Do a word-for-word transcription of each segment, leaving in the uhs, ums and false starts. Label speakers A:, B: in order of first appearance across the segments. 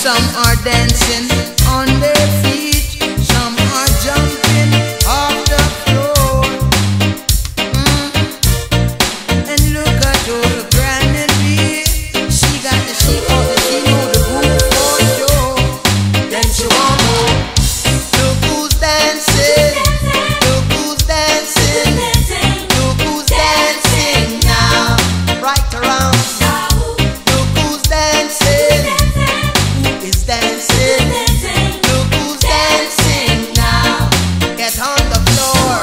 A: some are dancing on their feet, some are jumping off the floor. Mm. And look at old Granny B. She got the she got the she know the groove for sure. Then she want more. Look who's dancing. Look who's dancing. Look who's dancing now. Right around. Look who's dancing. Who is dancing? Look who's dancing now. Get on the floor.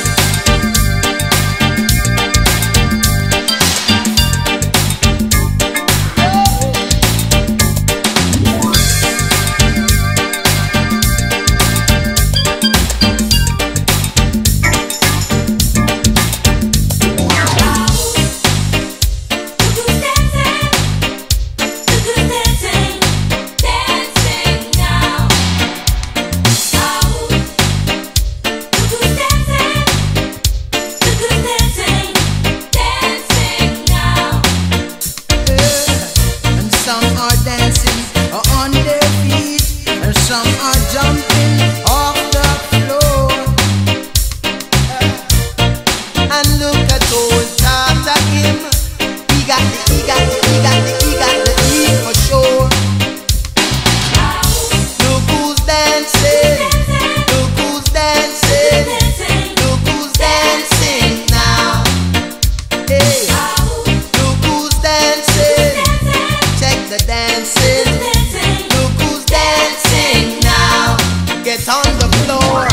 A: And some are dancing on their feet, and some are jumping off the floor. And look at old Tata him. He got the, he got the, he got the, he got the E for sure. Look who's dancing. Look who's dancing. Look who's dancing now. Hey, look who's dancing. Check the dancing. Look who's dancing now. Get on the floor.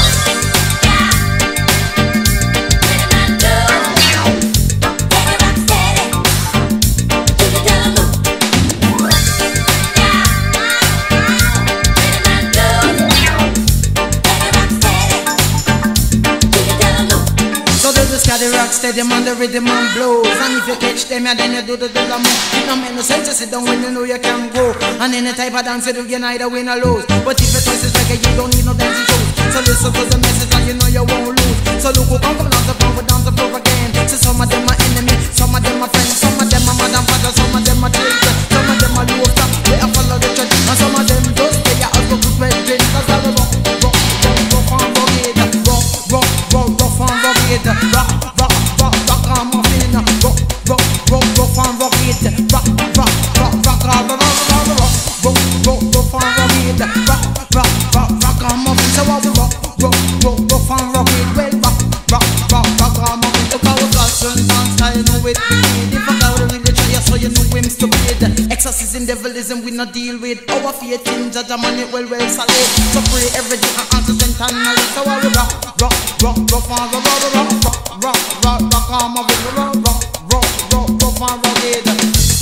A: So they just got the rock steady on the rhythm and blows. And if you catch them, yeah, then you do the dollar move. It don't make no sense to sit down when you know you can go. And any type of dance you do, you neither win or lose. But if you twist it like you don't need no dancing shoes. So listen to the message and you know you won't lose. So look who come from down the floor, down the floor again. So some of them are enemy, some of them are friends, some of them are madam father, some of them are children, some of them are low stop, they are follow the church. And some of them just stay out of good brethren. Cause I will rock, rock, rock, rock and rugged. Rock, rock, rock, rock and rugged. Rock, rock, rock, rock and muffin. Rock, rock, rock, rock and rugged. Rock, rock, rock, rock, rock, rock, rock, rock, rock, rock, rock and rugged. Rock, rock, rock, rock and muffin. So I will rock, rock, rock, rock and rugged. Well, rock, rock, rock, rock and muffin. Look how we got Rosenstein style, know it. If I go in the tray, so you know him stupid. Exorcism, devilism, we not deal with. Our faith in Jah, man, it well, well solid. So pray every day and answer ten knowledge. So I will rock, rock, rock, rock and rock, rock, rock, rock, rock, rock and muffin. Rock, rock, rock, rock, rock and rugged.